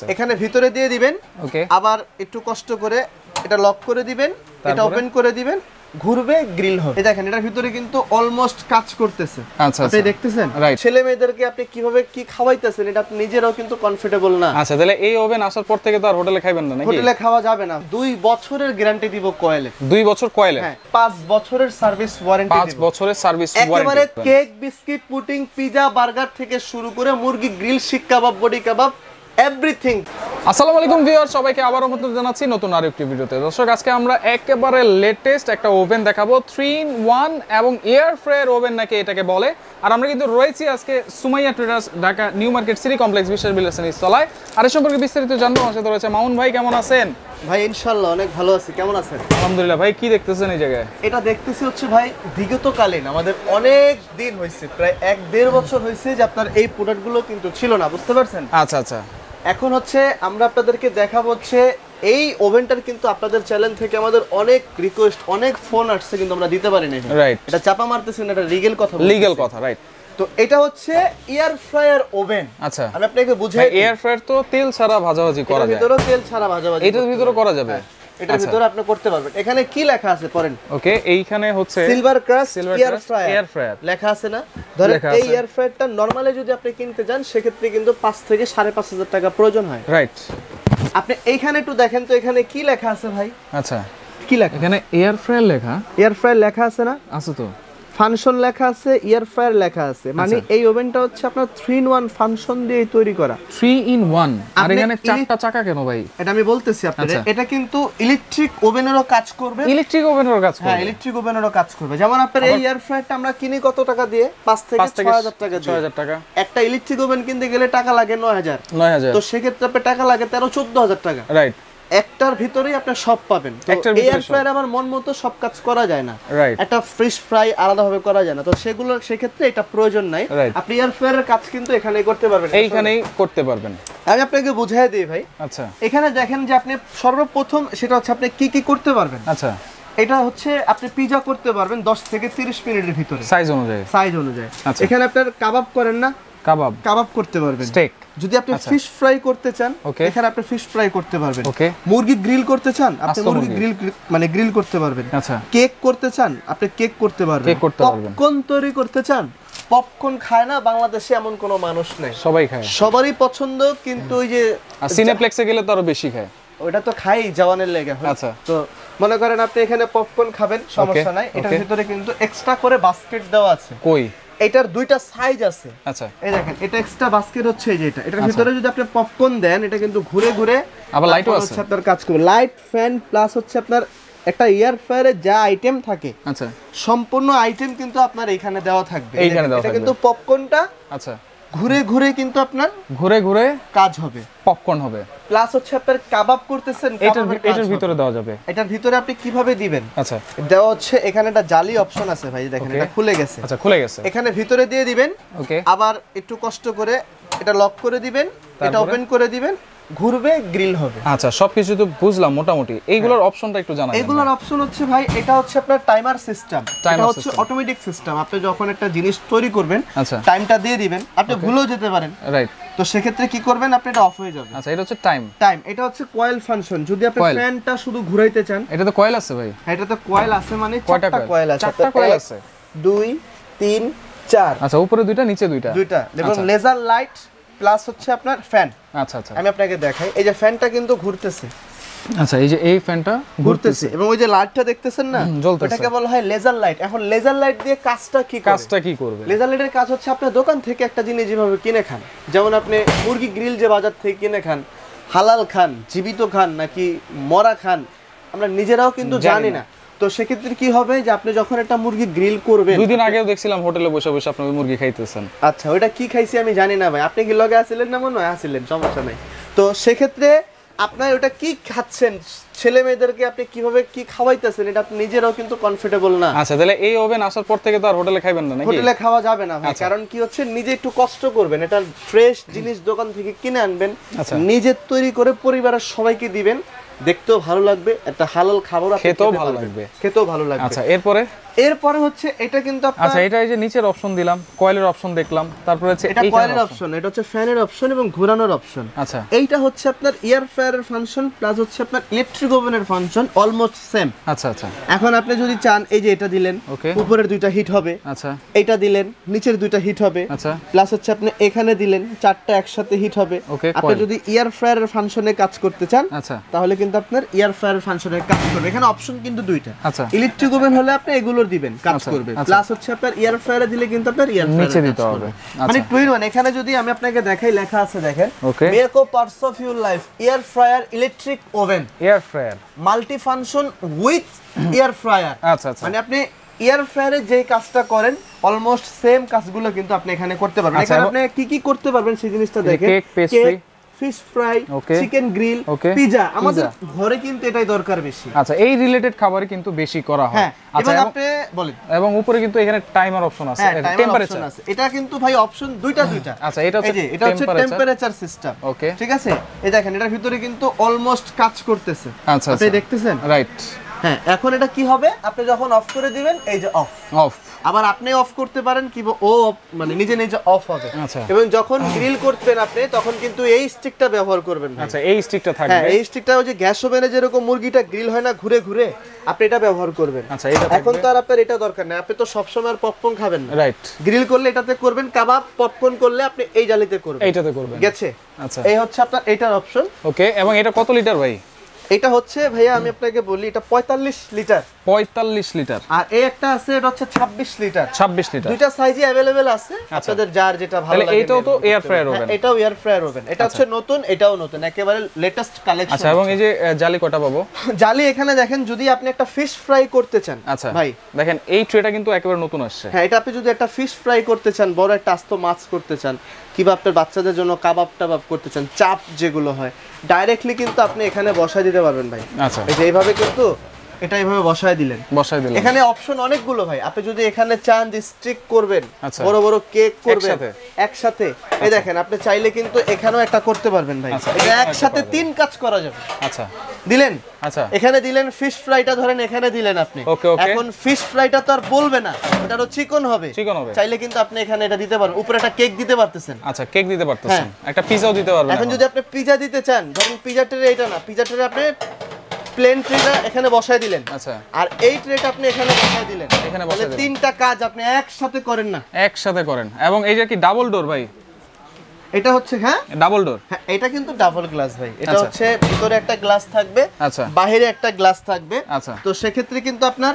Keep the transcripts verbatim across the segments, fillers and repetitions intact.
আচ্ছা এখানে ভিতরে দিয়ে দিবেন ওকে আবার একটু কষ্ট করে এটা লক করে দিবেন এটা ওপেন করে দিবেন ঘুরবে গ্রিল হবে এই দেখেন এটার ভিতরে কিন্তু অলমোস্ট কাজ করতেছে আচ্ছা আপনি দেখতেছেন ছেলে মেয়েদেরকে আপনি কিভাবে কি খাওয়াইতেছেন এটা আপনি নিজেরাও কিন্তু কনফিডেবল না আচ্ছা তাহলে এই ওভেন আসার পর থেকে তো আর হোটেলে খাইবেন না নাকি হোটেলে খাওয়া যাবে না দুই বছরের গ্যারান্টি দিব কয়েলে দুই বছর কয়েলে হ্যাঁ পাঁচ বছরের সার্ভিস ওয়ারেন্টি পাঁচ বছরের সার্ভিস ওয়ারেন্টি একেবারে cake biscuit pudding pizza burger থেকে শুরু করে মুরগি গ্রিল শিক কাবাব বডি কাবাব এভরিথিং। আসসালামু আলাইকুম ভিউয়ার, সবাইকে আবারও আমন্ত্রণ জানাচ্ছি নতুন আরেকটি ভিডিওতে। দর্শক আজকে আমরা একেবারে লেটেস্ট একটা ওভেন দেখাবো, থ্রি ইন ওয়ান এবং এয়ার ফ্রায়ার ওভেন নাকি এটাকে বলে। আর আমরা কিন্তু রয়েছি আজকে Sumaiya Traders, Dhaka New Market City Complex, Biswas বিলাসের নিচতলায়। আর এই সম্পর্কে বিস্তারিত জানবো আমার সাথে রয়েছে মামুন ভাই। কেমন আছেন ভাই? ইনশাআল্লাহ অনেক ভালো আছি, কেমন আছেন? আলহামদুলিল্লাহ। ভাই কি দেখতেছেন এই জায়গায়? এটা দেখতেছি হচ্ছে ভাই বিগতকালীন আমাদের অনেক দিন হয়েছে, প্রায় এক দেড় বছর হয়েছে যে আপনার এই প্রোডাক্টগুলো কিন্তু ছিল না, বুঝতে পারছেন? আচ্ছা আচ্ছা। এখন হচ্ছে আমরা আপনাদেরকে দেখাবো হচ্ছে এই ওভেনটার কিন্তু আপনাদের চ্যানেল থেকে আমাদের অনেক রিকোয়েস্ট, অনেক ফোন আসছে কিন্তু আমরা দিতে পারি না। রাইট, এটা চাপা মারতেছেন, এটা লিগ্যাল কথা, লিগ্যাল কথা। রাইট। তো এটা হচ্ছে এয়ার ফ্রায়ার ওভেন। আচ্ছা, আমি আপনাকে বুঝাই, এয়ার ফ্রায়ার তো তেল ছাড়া ভাজাভাজি করা যায়, এর ভিতরে তেল ছাড়া ভাজাভাজি, এটার ভিতরে করা যাবে, এটার ভিতরে আপনি করতে পারবেন। এখানে কি লেখা আছে পড়েন। ওকে, এইখানে হচ্ছে Silver Crest air fryer air fryer লেখা আছে না? ধরেন এই এয়ার ফ্রায়ারটা নরমালি যদি আপনি কিনতে যান সেক্ষেত্রে কিন্তু পাঁচ থেকে সাড়ে পাঁচ হাজার টাকা প্রয়োজন হয়। রাইট। আপনি এইখানে একটু দেখেন তো এখানে কি লেখা আছে ভাই। আচ্ছা, কি লেখা? এখানে এয়ার ফ্রায়ার লেখা, এয়ার ফ্রায়ার লেখা আছে না? আছে তো। ফাংশন লেখা আছে, এয়ার ফ্রায়ার লেখা আছে, মানে এই ওভেনটা হচ্ছে আপনার থ্রি ইন ওয়ান ফাংশন দিয়ে তৈরি করা। Three in one. আর এখানে চারটা চাকা কেন ভাই? এটা আমি বলতেছি আপনাদের, এটা কিন্তু ইলেকট্রিক ওভেনেরও কাজ করবে। ইলেকট্রিক ওভেনেরও কাজ করবে? হ্যাঁ, ইলেকট্রিক ওভেনেরও কাজ করবে। যেমন আপনার এই এয়ার ফ্রায়ারটা আমরা কিনি কত টাকা দিয়ে? পাঁচ থেকে ছয় হাজার টাকা দিয়ে। ছয় হাজার টাকা। একটা ইলেকট্রিক ওভেন কিনতে গেলে টাকা লাগে নয় হাজার। নয় হাজার। তো সেক্ষেত্রে আপনার টাকা লাগে তেরো চোদ্দ হাজার টাকা। রাইট। একটার ভিতরেই আপনি সব পাবেন। তো এয়ার ফ্রায়ার আমার মন মতো সব কাজ করা যায় না। রাইট। একটা ফিশ ফ্রাই আলাদাভাবে করা যায় না, তো সেগুলো সেক্ষেত্রে এটা প্রয়োজন নাই। আপনি এয়ার ফ্রায়ারের কাজ কিন্তু এখানেই করতে পারবেন, এইখানেই করতে পারবেন। আমি আপনাকে বুঝাই দিই ভাই। আচ্ছা, এখানে দেখেন যে আপনি সর্বপ্রথম সেটা হচ্ছে আপনি কি কি করতে পারবেন। আচ্ছা, এটা হচ্ছে আপনি পিজা করতে পারবেন দশ থেকে তিরিশ মিনিটের ভিতরে, সাইজ অনুযায়ী। সাইজ অনুযায়ী। এখানে আপনার কাবাব করেন না, কাবাব কাবাব করতে পারবেন। স্টেক যদি আপনি ফিশ ফ্রাই করতে চান, এখানে আপনি ফিশ ফ্রাই করতে পারবেন। ওকে। মুরগি গ্রিল করতে চান, আপনি মুরগি গ্রিল মানে গ্রিল করতে পারবেন। আচ্ছা। কেক করতে চান, আপনি কেক করতে পারবেন। কেক করতে পারবেন। পপকর্ন তৈরি করতে চান, পপকর্ন খায় না বাংলাদেশে এমন কোনো মানুষ নেই, সবাই খায়, সবারই পছন্দ। কিন্তু ওই যে সিনেপ্লেক্সে গেলে তো আরো বেশি খায়, ওটা তো খাই জওয়ানের লেগে। আচ্ছা, তো মনে করেন আপনি এখানে পপকর্ন খাবেন, সমস্যা নাই। এটার ভিতরে কিন্তু এক্সট্রা করে বাস্কেট দেওয়া আছে। কই? এটার দুইটা সাইজ আছে। আচ্ছা, এই দেখেন, এটা এক্সট্রা বাস্কেট হচ্ছে এই যে এটা। এটার ভিতরে যদি আপনি পপকর্ন দেন, এটা কিন্তু ঘুরে ঘুরে আবার লাইটও আছে, আপনার কাজ করবে। লাইট, ফ্যান প্লাস হচ্ছে আপনার একটা এয়ার ফ্রায়ারে যা আইটেম থাকে, আচ্ছা, সম্পূর্ণ আইটেম কিন্তু আপনার এখানে দেওয়া থাকবে। এইখানে দেওয়া থাকবে। এটা কিন্তু পপকর্নটা, আচ্ছা, ঘুরে ঘুরে কিন্তু আপনার ঘুরে ঘুরে কাজ হবে, পপকর্ন হবে। প্লাস হচ্ছে আপনার কাবাব করতেছেন, এটার এটার ভিতরে দেওয়া যাবে। এটার ভিতরে আপনি কিভাবে দিবেন? আচ্ছা, দেওয়া হচ্ছে এখানে একটা জালি অপশন আছে ভাই, দেখেন এটা খুলে গেছে। আচ্ছা, খুলে গেছে। এখানে ভিতরে দিয়ে দিবেন। ওকে। আবার একটু কষ্ট করে এটা লক করে দিবেন, এটা ওপেন করে দিবেন, ঘুরবে গ্রিল হবে। আচ্ছা, সবকিছু তো বুঝলাম মোটামুটি। এইগুলোর অপশনটা একটু জানাবেন। এইগুলোর অপশন হচ্ছে ভাই, এটা হচ্ছে আপনার টাইমার সিস্টেম, এটা হচ্ছে অটোমেটিক সিস্টেম। আপনি যখন একটা জিনিস তৈরি করবেন, আচ্ছা, টাইমটা দিয়ে দিবেন, আপনি ভুলেও যেতে পারেন। রাইট। তো সেক্ষেত্রে কি করবেন, আপনি এটা অফ হয়ে যাবে। আচ্ছা, এটা হচ্ছে টাইম টাইম এটা হচ্ছে কয়েল ফাংশন। যদি আপনি ফ্যানটা শুধু ঘুরাইতে চান, এটা তো কয়েল আছে ভাই। হ্যাঁ, এটা তো কয়েল আছে, মানে চারটা কয়েল আছে। চারটা কয়েল আছে, দুই তিন চার। আচ্ছা, উপরে দুইটা, নিচে দুইটা, দুইটা। এবং লেজার লাইট প্লাস হচ্ছে আপনার ফ্যান। আচ্ছা আচ্ছা, আমি আপনাকে দেখাই। এই যে ফ্যানটা কিন্তু ঘুরতেছে। আচ্ছা, এই যে এই ফ্যানটা ঘুরতেছে এবং ওই যে লাইটটা দেখতেছেন না, ওটাকে বলা হয় লেজার লাইট। এখন লেজার লাইট দিয়ে কাজটা কি করবে? কাজটা কি করবে? লেজার লাইটের কাজ হচ্ছে আপনি দোকান থেকে একটা জিনিস যেভাবে কিনে খান, যেমন আপনি মুরগি গ্রিল যে বাজার থেকে কিনে খান, হালাল খান, জীবিত খান নাকি মরা খান, আমরা নিজেরাও কিন্তু জানি না। তো সেক্ষেত্রে কি হবে যে আপনি যখন একটা মুরগি গ্রিল করবেন, দুই দিন আগেও দেখছিলাম হোটেলে বসে বসে আপনি ওই মুরগি খাইতেছেন। আচ্ছা, ওইটা কি খাইছি আমি জানি না ভাই, আপনি কি লগে আসিলেন না? মনে হয় আসিলেন, সমস্যা নাই। তো সেক্ষেত্রে আপনার ওটা কি খাচ্ছেন ছেলে মেয়েদেরকে আপনি কিভাবে কি খাওয়াইতেছেন এটা আপনি নিজেরাও কিন্তু কমফোর্টেবল না। আচ্ছা, তাহলে এই ওভেন আসার পর থেকে তো আর হোটেলে খাইবেন না নাকি? হোটেলে খাওয়া যাবে না ভাই, কারণ কি হচ্ছে নিজে একটু কষ্ট করবেন, এটা ফ্রেশ জিনিস দোকান থেকে কিনে আনবেন, নিজে তৈরি করে পরিবারের সবাইকে দিবেন, দেখতেও ভালো লাগবে, একটা হালাল খাবার খেতেও ভালো লাগবে, খেতেও ভালো লাগবে। আচ্ছা, এরপরে এরপরে হচ্ছে এটা কিন্তু আপনার, আচ্ছা এটা এই যে নিচের অপশন দিলাম, কয়েলের অপশন দেখলাম, তারপর হচ্ছে এটা কয়েলের অপশন, এটা হচ্ছে ফ্যানের অপশন এবং ঘোরানোর অপশন। আচ্ছা, এইটা হচ্ছে আপনার এয়ার ফ্রায়ারের ফাংশন প্লাস হচ্ছে আপনার ইলেকট্রিক ওভেনের ফাংশন অলমোস্ট সেম। আচ্ছা আচ্ছা, এখন আপনি যদি চান এই যে এটা দিলেন, উপরের দুইটা হিট হবে, আচ্ছা এইটা দিলেন নিচের দুইটা হিট হবে, আচ্ছা প্লাস হচ্ছে আপনি এখানে দিলেন চারটা একসাথে হিট হবে। আপনি যদি এয়ার ফ্রায়ারের ফাংশনে কাজ করতে চান আচ্ছা তাহলে কিন্তু আপনার এয়ার ফ্রায়ারের ফাংশনে কাজ করবে। এখানে অপশন কিন্তু দুইটা। আচ্ছা, ইলেকট্রিক ওভেন হলে আপনি এগুলোর দিবেন, কাজ করবে, প্লাস হচ্ছে আপনার এয়ার ফ্রায়ারে দিলে কিন্তু আপনার এয়ার নিচে দিতে হবে। মানে টু ইন ওয়ান। এখানে যদি আমি আপনাকে দেখাই, লেখা আছে দেখেন, Miyako parts of your life air fryer electric oven, air fryer multi function with air fryer. আচ্ছা আচ্ছা, মানে আপনি এয়ার ফ্রায়ারে যে কাজটা করেন অলমোস্ট সেম কাজগুলো কিন্তু আপনি এখানে করতে পারবেন। এখানে আপনি কি কি করতে পারবেন সেই জিনিসটা দেখেন, cake, pastry, fish fry, chicken grill, pizza. আমাদের ঘরে কিন্তু এটাই দরকার বেশি। আচ্ছা, এই রিলেটেড খাবারই কিন্তু বেশি করা হয়। আচ্ছা, আপনি বলেন। এবং উপরে কিন্তু এখানে টাইমার অপশন আছে, টেম্পারেচার আছে। এটা কিন্তু ভাই অপশন দুইটা দুইটা। আচ্ছা, এটা হচ্ছে এটা হচ্ছে টেম্পারেচার সিস্টেম। ওকে, ঠিক আছে। এই দেখেন এটার ভিতরে কিন্তু অলমোস্ট কাজ করতেছে। আচ্ছা, আপনি দেখতেছেন? রাইট। হ্যাঁ, এখন এটা কি হবে, আপনি যখন অফ করে দিবেন এই যে অফ অফ, আবার আপনি অফ করতে পারেন কি ও মানে নিজে নিজে অফ হবে। এবং যখন গ্রিল করবেন আপনি তখন কিন্তু এই স্টিকটা ব্যবহার করবেন। আচ্ছা, এই স্টিকটা থাকবে। হ্যাঁ, এই স্টিকটা ওই যে গ্যাস ওভেনে যেরকম মুরগিটা গ্রিল হয় না ঘুরে ঘুরে, আপনি এটা ব্যবহার করবেন। আচ্ছা, এটা এখন তো আর আপনার এটা দরকার নেই, আপনি তো সব সময় আর পপকর্ন খাবেন না। রাইট, গ্রিল করলে এটাতে করবেন, কাবাব পপকর্ন করলে আপনি এই জালিতে করবেন, এইটাতে করবেন। গেছে? আচ্ছা, এই হচ্ছে আপনার এটার অপশন। ওকে, এবং এটা কত লিটার ভাই? এটা হচ্ছে ভাইয়া আমি আপনাকে বলি এটা পঁয়তাল্লিশ লিটার। পঁয়তাল্লিশ লিটার। আর এই একটা আছে এটা হচ্ছে ছাব্বিশ লিটার। ছাব্বিশ লিটার। দুইটা সাইজে अवेलेबल আছে, আপনাদের যার যেটা ভালো লাগে। তাহলে এটাও তো এয়ার ফ্রায়ার ওভেন? এটাও এয়ার ফ্রায়ার ওভেন। এটা হচ্ছে নতুন, এটাও নতুন, একেবারে লেটেস্ট কালেকশন। আচ্ছা, এবং এই যে জালি কটা পাবো? জালি এখানে দেখেন, যদি আপনি একটা ফিশ ফ্রাই করতে চান, আচ্ছা ভাই দেখেন এই ট্রেটা কিন্তু একেবারে নতুন আসছে। হ্যাঁ, এটা আপনি যদি একটা ফিশ ফ্রাই করতে চান, বড় একটা আস্ত মাছ করতে চান, কিংবা আপনার বাচ্চাদের জন্য কাবাব টাবাব করতে চান, চাপ যেগুলো হয়, ডাইরেক্টলি কিন্তু আপনি এখানে বসায় দিতে পারবেন ভাই। আচ্ছা, এই যে এইভাবে কিন্তু এটা এইভাবে বসায় দিলেন, বসায় দিলেন। এখানে অপশন অনেকগুলো ভাই, আপনি যদি এখানে চান যে স্টিক করবেন, বড় বড় কেক করবেন একসাথে, এই দেখেন আপনি চাইলে কিন্তু এখানেও একটা করতে পারবেন ভাই। এটা একসাথে তিন কাজ করা যাবে। আচ্ছা, দিলেন। আচ্ছা, এখানে দিলেন ফিশ ফ্রাইটা, ধরেন এখানে দিলেন আপনি। এখন ফিশ ফ্রাইটা তো আর বলবে না, ওটারও চিকন হবে, চিকন হবে। চাইলে কিন্তু আপনি এখানে এটা দিতে পারেন, উপরে একটা কেক দিতে পারতেছেন। আচ্ছা, কেক দিতে পারতেছেন, একটা পিজাও দিতে পারবেন। এখন যদি আপনি পিজা দিতে চান, ধরেন পিজা ট্রে এটা না, পিজা ট্রে আপনি প্লেন ট্রেটা এখানে বসায় দিলেন। আচ্ছা, আর এই ট্রেটা আপনি এখানে বসায় দিলেন, এখানে বসায় দিলেন। তিনটা কাজ আপনি একসাথে করেন না, একসাথে করেন। এবং এই যে কি ডাবল ডোর ভাই? এটা হচ্ছে হ্যাঁ ডাবল ডোর। হ্যাঁ, এটা কিন্তু ডাবল গ্লাস ভাই। এটা হচ্ছে ভিতরে একটা গ্লাস থাকবে, আচ্ছা, বাইরে একটা গ্লাস থাকবে। আচ্ছা, তো সেক্ষেত্রে কিন্তু আপনার,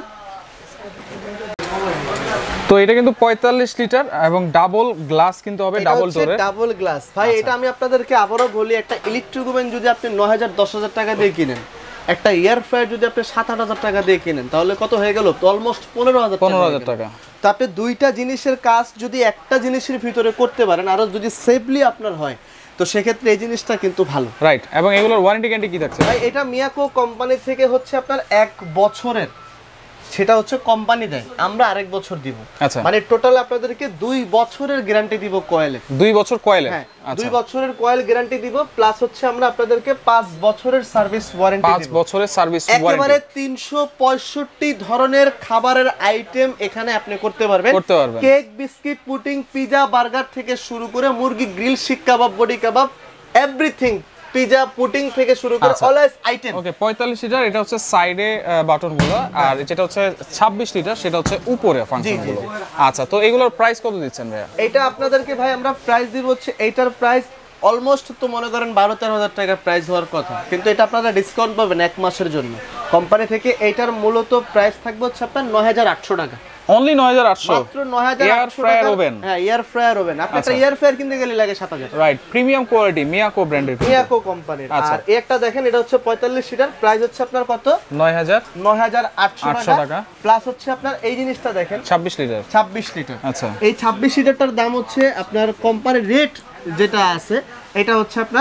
তো এটা কিন্তু পঁয়তাল্লিশ লিটার এবং ডাবল গ্লাস কিন্তু হবে, ডাবল ডোরের ডাবল গ্লাস ভাই। এটা আমি আপনাদেরকে আবারও বলি, একটা ইলেকট্রিক ওভেন যদি আপনি নয় হাজার দশ হাজার টাকা দিয়ে কিনেন, একটা এয়ার ফ্রায়ার যদি আপনি সাত আট হাজার টাকা দিয়ে কিনেন, তাহলে কত হয়ে গেল? অলমোস্ট পনেরো হাজার পনেরো হাজার টাকা। তো আপনি দুইটা জিনিসের কাজ যদি একটা জিনিসের ভিতরে করতে পারেন, আরো যদি সেফলি আপনার হয়, তো সেক্ষেত্রে এই জিনিসটা কিন্তু ভালো। রাইট, এবং এগুলোর ওয়ারেন্টি গ্যারান্টি কি থাকছে ভাই? এটা মিয়াকো কোম্পানি থেকে হচ্ছে আপনার এক বছরের, সেটা হচ্ছে কোম্পানি দেয়, আমরা আরেক বছর দিব। আচ্ছা, মানে টোটাল আপনাদেরকে দুই বছরের গ্যারান্টি দিব কয়েলে। দুই বছর কয়েলে? হ্যাঁ, দুই বছরের কয়েল গ্যারান্টি দিব, প্লাস হচ্ছে আমরা আপনাদেরকে পাঁচ বছরের সার্ভিস ওয়ারেন্টি দিব। পাঁচ বছরের সার্ভিস ওয়ারেন্টি। একেবারে তিনশো পঁয়ষট্টি ধরনের খাবারের আইটেম এখানে আপনি করতে পারবেন। করতে পারবেন cake, biscuit, pudding, pizza, burger থেকে শুরু করে মুরগি grill, seekh kebab, boti kebab, everything, pizza, pudding থেকে শুরু করে অলওয়েজ আইটেম। ওকে, পঁয়তাল্লিশ লিটার এটা হচ্ছে সাইডে বাটনগুলো, আর যেটা হচ্ছে ছাব্বিশ লিটার সেটা হচ্ছে উপরে ফাংশনগুলো। আচ্ছা, তো এগুলোর প্রাইস কত দিচ্ছেন ভাইয়া? এটা আপনাদেরকে ভাই আমরা প্রাইস দিব হচ্ছে, এইটার প্রাইস অলমোস্ট তো মনে করেন বারো তেরো হাজার টাকা প্রাইস হওয়ার কথা, কিন্তু এটা আপনারা ডিসকাউন্ট পাবেন এক মাসের জন্য কোম্পানি থেকে। এইটার মূলত প্রাইস থাকবে হচ্ছে আপনার নয় হাজার আটশো টাকা। অনলি নয় হাজার আটশো, মাত্র নয় হাজার এয়ার ফ্রায়ার ওভেন। হ্যাঁ, এয়ার ফ্রায়ার ওভেন। আপনি একটা এয়ার ফ্রায়ার কিনতে গেলে লাগে সাত হাজার। রাইট, প্রিমিয়াম কোয়ালিটি, মিয়াকো ব্র্যান্ডের, মিয়াকো কোম্পানির। আর একটা দেখেন, এটা হচ্ছে পঁয়তাল্লিশ লিটার, প্রাইস হচ্ছে আপনার কত? নয় হাজার নয় হাজার আটশো টাকা। প্লাস হচ্ছে আপনার এই জিনিসটা দেখেন, ছাব্বিশ লিটার। ছাব্বিশ লিটার। আচ্ছা, এই ছাব্বিশ লিটারটার দাম হচ্ছে আপনার কোম্পানির রেট যেটা আছে, এটা হচ্ছে আপনার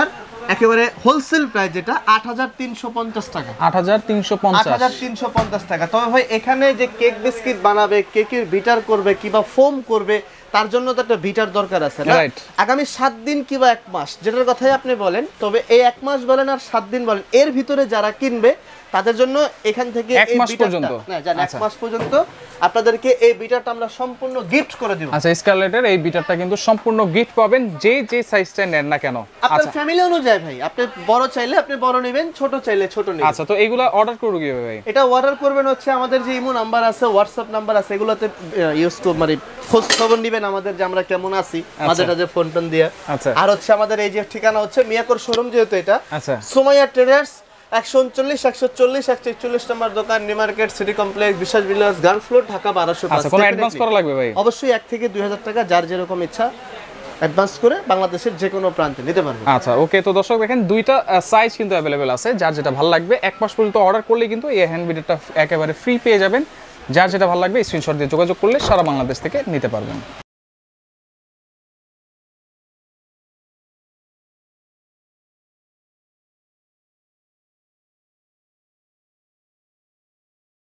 একেবারে হোলসেল প্রাইস যেটা আট হাজার তিনশো পঞ্চাশ টাকা। আট হাজার তিনশো পঞ্চাশ আট হাজার তিনশো পঞ্চাশ টাকা। তবে ভাই এখানে যে কেক বিস্কিট বানাবে, কেকের বিটার করবে কিংবা ফোম করবে, তার জন্য তো একটা বিটার দরকার আছে না? আগামী সাত দিন কিংবা এক মাস যেটার কথাই আপনি বলেন, তবে এই এক মাস বলেন আর সাত দিন বলেন, এর ভিতরে যারা কিনবে তাদের জন্য এখান থেকে এক মাস পর্যন্ত না জান এক মাস পর্যন্ত আপনাদেরকে এই বিটারটা আমরা সম্পূর্ণ গিফট করে দিব। আচ্ছা, স্কারলেটের এই বিটারটা কিন্তু সম্পূর্ণ গিফট পাবেন, যে যে সাইজটা নেন না কেন। আপনার ফ্যামিলি অনুযায়ী ভাই, আপনি বড় চাইলে আপনি বড় নেবেন, ছোট চাইলে ছোট নেবেন। আচ্ছা, তো এইগুলা অর্ডার করব কিভাবে ভাই? এটা অর্ডার করবেন হচ্ছে আমাদের যে ইমো নাম্বার আছে, হোয়াটসঅ্যাপ নাম্বার আছে, এগুলোতে ইউজ করে মানে খোঁজ খবর নেবেন আমাদের যে আমরা কেমন আছি, মাঝেটা যে ফোন টোন দিয়ে। আচ্ছা, আর হচ্ছে আমাদের এই যে ঠিকানা হচ্ছে মিয়াকোর শোরুম, যেহেতু এটা আচ্ছা সুমাইয়া ট্রেডার্স একশো উনচল্লিশ একশো চল্লিশ একশো একচল্লিশ নম্বর দোকান, নিউ মার্কেট, সিটি কমপ্লেক্স, বিশ্বাস বিলাস, গ্রাউন্ড ফ্লোর, ঢাকা বারোশো পাঁচ। আচ্ছা, কোনো অ্যাডভান্স করা লাগবে ভাই? অবশ্যই এক থেকে দুই হাজার টাকা যার যেরকম ইচ্ছা অ্যাডভান্স করে বাংলাদেশের যে কোনো প্রান্তে নিতে পারবেন। আচ্ছা, ওকে। তো দর্শক দেখেন দুইটা সাইজ কিন্তু অ্যাভেলেবেল আছে, যার যেটা ভালো লাগবে এক মাস পর্যন্ত অর্ডার করলে কিন্তু এই হ্যান্ড বিটারটা একেবারে ফ্রি পেয়ে যাবেন। যার যেটা ভালো লাগবে স্ক্রিনশট দিয়ে যোগাযোগ করলে সারা বাংলাদেশ থেকে নিতে পারবেন।